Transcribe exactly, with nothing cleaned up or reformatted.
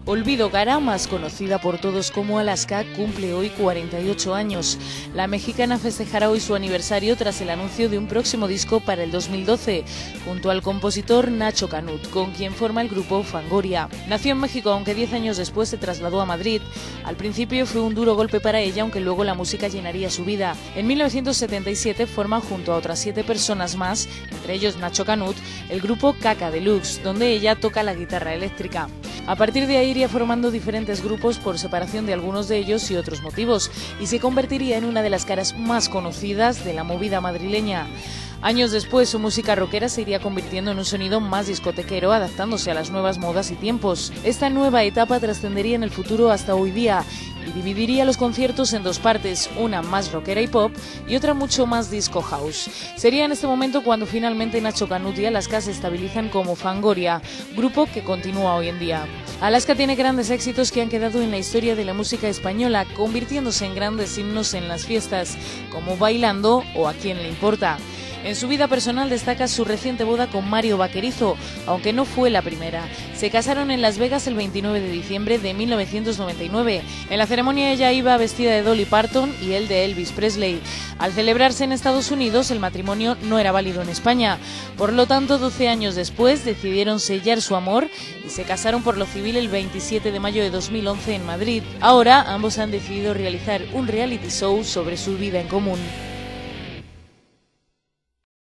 Olvido Cara, más conocida por todos como Alaska, cumple hoy cuarenta y ocho años. La mexicana festejará hoy su aniversario tras el anuncio de un próximo disco para el dos mil doce, junto al compositor Nacho Canut, con quien forma el grupo Fangoria. Nació en México, aunque diez años después se trasladó a Madrid. Al principio fue un duro golpe para ella, aunque luego la música llenaría su vida. En mil novecientos setenta y siete forma, junto a otras siete personas más, entre ellos Nacho Canut, el grupo Caca Deluxe, donde ella toca la guitarra eléctrica. A partir de ahí iría formando diferentes grupos por separación de algunos de ellos y otros motivos, y se convertiría en una de las caras más conocidas de la movida madrileña. Años después, su música rockera se iría convirtiendo en un sonido más discotequero, adaptándose a las nuevas modas y tiempos. Esta nueva etapa trascendería en el futuro hasta hoy día y dividiría los conciertos en dos partes, una más rockera y pop y otra mucho más disco house. Sería en este momento cuando finalmente Nacho Canut y Alaska se estabilizan como Fangoria, grupo que continúa hoy en día. Alaska tiene grandes éxitos que han quedado en la historia de la música española, convirtiéndose en grandes himnos en las fiestas, como Bailando o A quién le importa. En su vida personal destaca su reciente boda con Mario Vaquerizo, aunque no fue la primera. Se casaron en Las Vegas el veintinueve de diciembre de mil novecientos noventa y nueve. En la ceremonia ella iba vestida de Dolly Parton y él de Elvis Presley. Al celebrarse en Estados Unidos, el matrimonio no era válido en España. Por lo tanto, doce años después decidieron sellar su amor y se casaron por lo civil el veintisiete de mayo de dos mil once en Madrid. Ahora ambos han decidido realizar un reality show sobre su vida en común.